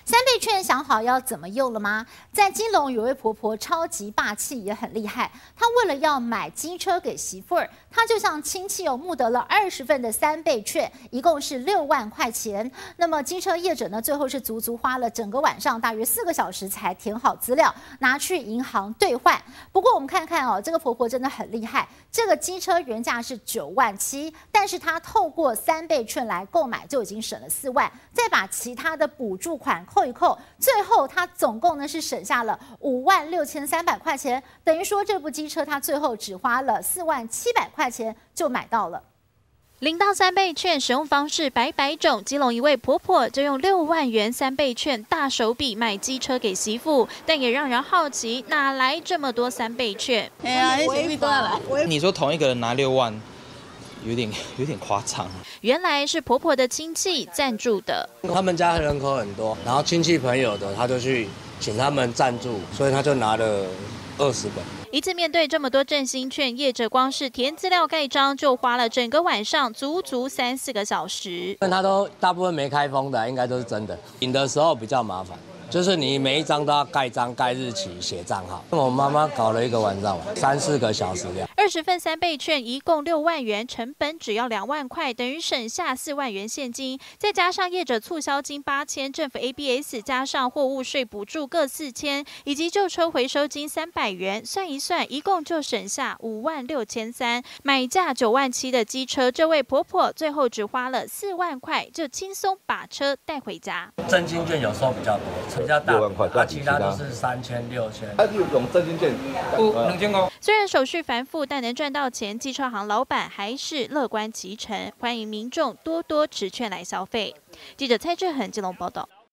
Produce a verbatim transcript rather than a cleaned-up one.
三倍券想好要怎么用了吗？在基隆有位婆婆超级霸气，也很厉害。她为了要买机车给媳妇儿，她就向亲戚有募得了二十份的三倍券，一共是六万块钱。那么机车业者呢，最后是足足花了整个晚上，大约四个小时才填好资料，拿去银行兑换。不过我们看看哦，这个婆婆真的很厉害。这个机车原价是九万七，但是她透过三倍券来购买，就已经省了四万，再把其他的补助款扣一扣，最后他总共呢是省下了五万六千三百块钱，等于说这部机车他最后只花了四万七百块钱就买到了。 零到三倍券使用方式百百种，基隆一位婆婆就用六万元三倍券大手笔买机车给媳妇，但也让人好奇哪来这么多三倍券？ 哎呀，你多来？ 你说同一个人拿六万？有点有点夸张， 原来是婆婆的亲戚赞助的。 他们家人口很多，然后亲戚朋友的，他就去请他们赞助，所以他就拿了二十本。 一次面对这么多振兴券，业者光是填资料盖章就花了整个晚上，足足三四个小时。 但他都大部分没开封的，应该都是真的。领的时候比较麻烦。就是你每一张都要盖章、盖日期、写账号。我妈妈搞了一个晚上，三四个小时呀。 二十份三倍券一共六万元，成本只要两万块，等于省下四万元现金，再加上业者促销金八千，政府 A B S 加上货物税补助各四千，以及旧车回收金三百元，算一算，一共就省下五万六千三。买价九万七的机车，这位婆婆最后只花了四万块，就轻松把车带回家。 振兴券有时候比较多。比较大，啊，其他都是三千、六千。 他就用振兴券，两千块。 虽然手续繁复，但能赚到钱，机车行老板还是乐观其成，欢迎民众多多持券来消费。记者蔡志恒基隆报道。